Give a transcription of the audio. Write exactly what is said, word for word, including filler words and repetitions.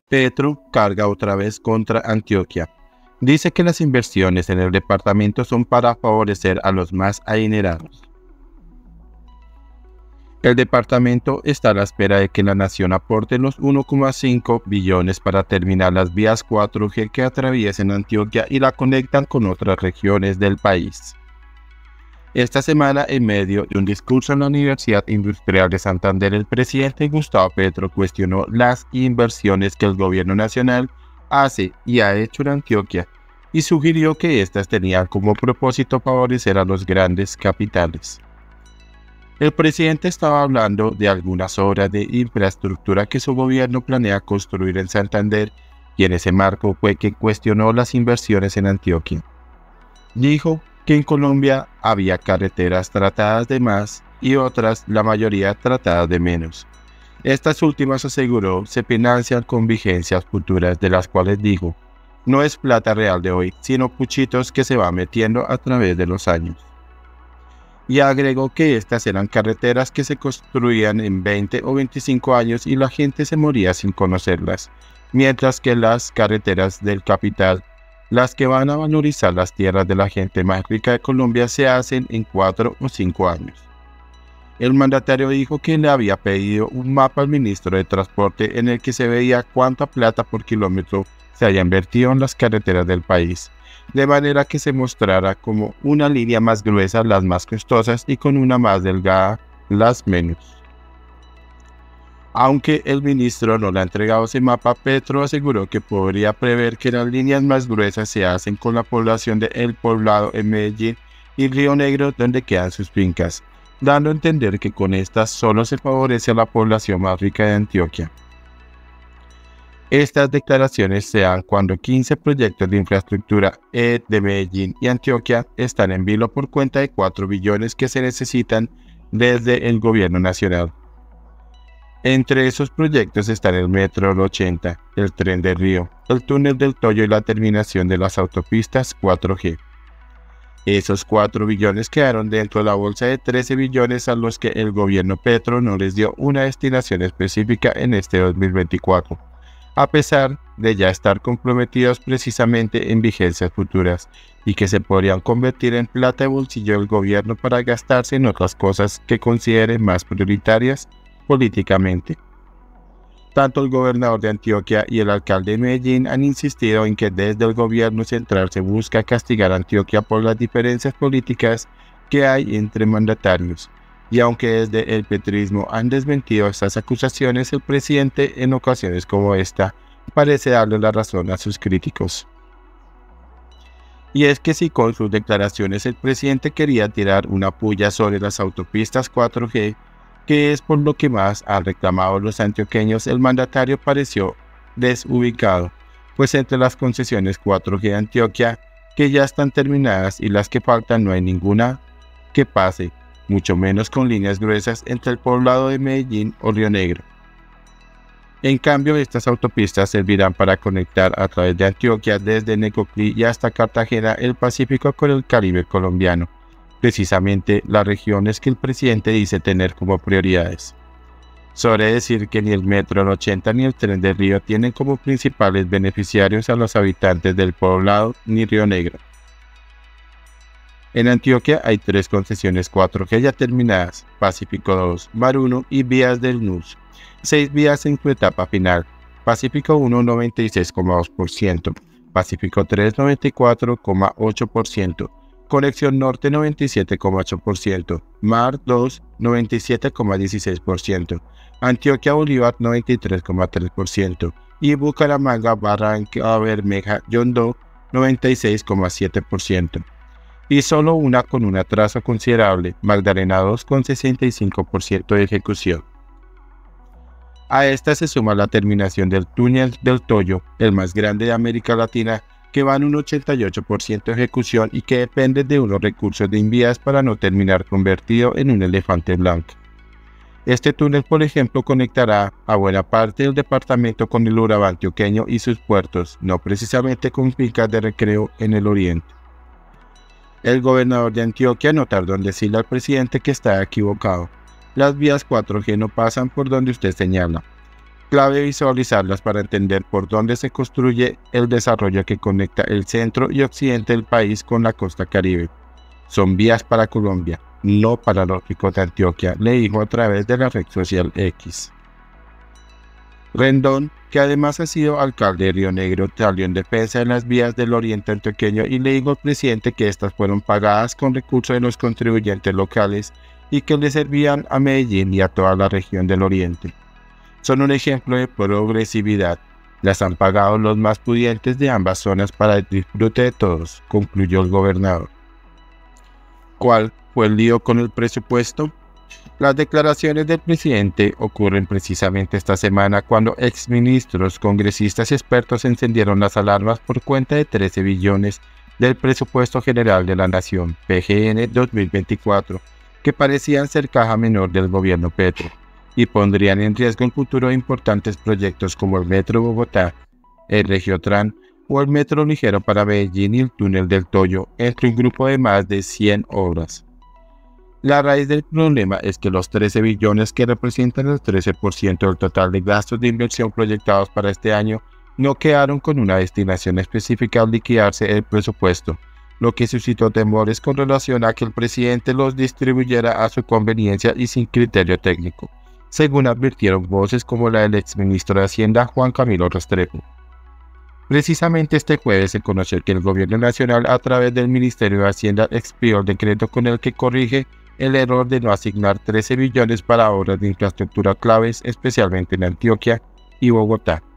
Petro carga otra vez contra Antioquia. Dice que las inversiones en el departamento son para favorecer a los más adinerados. El departamento está a la espera de que la nación aporte los uno coma cinco billones para terminar las vías cuatro G que atraviesan Antioquia y la conectan con otras regiones del país. Esta semana, en medio de un discurso en la Universidad Industrial de Santander, el presidente Gustavo Petro cuestionó las inversiones que el gobierno nacional hace y ha hecho en Antioquia y sugirió que éstas tenían como propósito favorecer a los grandes capitales. El presidente estaba hablando de algunas obras de infraestructura que su gobierno planea construir en Santander y en ese marco fue que cuestionó las inversiones en Antioquia. Dijo que en Colombia había carreteras tratadas de más y otras, la mayoría, tratadas de menos. Estas últimas, aseguró, se financian con vigencias futuras, de las cuales dijo, no es plata real de hoy, sino puchitos que se va metiendo a través de los años. Y agregó que estas eran carreteras que se construían en veinte o veinticinco años y la gente se moría sin conocerlas, mientras que las carreteras del capital, las que van a valorizar las tierras de la gente más rica de Colombia, se hacen en cuatro o cinco años. El mandatario dijo que le había pedido un mapa al ministro de Transporte en el que se veía cuánta plata por kilómetro se haya invertido en las carreteras del país, de manera que se mostrara como una línea más gruesa las más costosas y con una más delgada las menos. Aunque el ministro no le ha entregado ese mapa, Petro aseguró que podría prever que las líneas más gruesas se hacen con la población de El Poblado en Medellín y Río Negro, donde quedan sus fincas, dando a entender que con estas solo se favorece a la población más rica de Antioquia. Estas declaraciones se dan cuando quince proyectos de infraestructura de Medellín y Antioquia están en vilo por cuenta de cuatro billones que se necesitan desde el gobierno nacional. Entre esos proyectos están el Metro ochenta, el Tren del Río, el Túnel del Toyo y la terminación de las autopistas cuatro G. Esos cuatro billones quedaron dentro de la bolsa de trece billones a los que el gobierno Petro no les dio una destinación específica en este dos mil veinticuatro, a pesar de ya estar comprometidos precisamente en vigencias futuras y que se podrían convertir en plata de bolsillo del gobierno para gastarse en otras cosas que considere más prioritarias políticamente. Tanto el gobernador de Antioquia y el alcalde de Medellín han insistido en que desde el gobierno central se busca castigar a Antioquia por las diferencias políticas que hay entre mandatarios, y aunque desde el petrismo han desmentido estas acusaciones, el presidente en ocasiones como esta parece darle la razón a sus críticos. Y es que si con sus declaraciones el presidente quería tirar una puya sobre las autopistas cuatro G, que es por lo que más han reclamado los antioqueños, el mandatario pareció desubicado, pues entre las concesiones cuatro G de Antioquia, que ya están terminadas, y las que faltan no hay ninguna que pase, mucho menos con líneas gruesas entre el Poblado de Medellín o Río Negro. En cambio, estas autopistas servirán para conectar a través de Antioquia desde Necoclí y hasta Cartagena el Pacífico con el Caribe colombiano, precisamente las regiones que el presidente dice tener como prioridades. Sobre decir que ni el Metro ochenta ni el Tren del Río tienen como principales beneficiarios a los habitantes del Poblado ni Río Negro. En Antioquia hay tres concesiones cuatro G ya terminadas, Pacífico dos, Mar uno y Vías del N U S, seis vías en su etapa final, Pacífico uno noventa y seis coma dos por ciento, Pacífico tres noventa y cuatro coma ocho por ciento, Conexión Norte noventa y siete coma ocho por ciento, Mar dos noventa y siete coma dieciséis por ciento, Antioquia Bolívar noventa y tres coma tres por ciento y Bucaramanga Barranca Bermeja Yondó noventa y seis coma siete por ciento. Y solo una con un atraso considerable, Magdalena dos con sesenta y cinco por ciento de ejecución. A esta se suma la terminación del Túnel del Toyo, el más grande de América Latina, que va en un ochenta y ocho por ciento de ejecución y que depende de unos recursos de Invías para no terminar convertido en un elefante blanco. Este túnel, por ejemplo, conectará a buena parte del departamento con el Urabá antioqueño y sus puertos, no precisamente con fincas de recreo en el oriente. El gobernador de Antioquia no tardó en decirle al presidente que está equivocado. Las vías cuatro G no pasan por donde usted señala. Clave visualizarlas para entender por dónde se construye el desarrollo que conecta el centro y occidente del país con la costa caribe. Son vías para Colombia, no para los ricos de Antioquia, le dijo a través de la red social X. Rendón, que además ha sido alcalde de Río Negro, salió en defensa de las vías del oriente antioqueño y le dijo al presidente que estas fueron pagadas con recursos de los contribuyentes locales y que le servían a Medellín y a toda la región del oriente. Son un ejemplo de progresividad. Las han pagado los más pudientes de ambas zonas para el disfrute de todos, concluyó el gobernador. ¿Cuál fue el lío con el presupuesto? Las declaraciones del presidente ocurren precisamente esta semana cuando exministros, congresistas y expertos encendieron las alarmas por cuenta de trece billones del presupuesto general de la Nación, P G N dos mil veinticuatro, que parecían ser caja menor del gobierno Petro, y pondrían en riesgo el futuro de importantes proyectos como el Metro Bogotá, el Regiotran o el Metro Ligero para Medellín y el Túnel del Toyo, entre un grupo de más de cien obras. La raíz del problema es que los trece billones, que representan el trece por ciento del total de gastos de inversión proyectados para este año, no quedaron con una destinación específica al liquidarse el presupuesto, lo que suscitó temores con relación a que el presidente los distribuyera a su conveniencia y sin criterio técnico, según advirtieron voces como la del exministro de Hacienda Juan Camilo Restrepo. Precisamente este jueves se conoció que el Gobierno Nacional, a través del Ministerio de Hacienda, expidió el decreto con el que corrige el error de no asignar trece billones para obras de infraestructura claves, especialmente en Antioquia y Bogotá.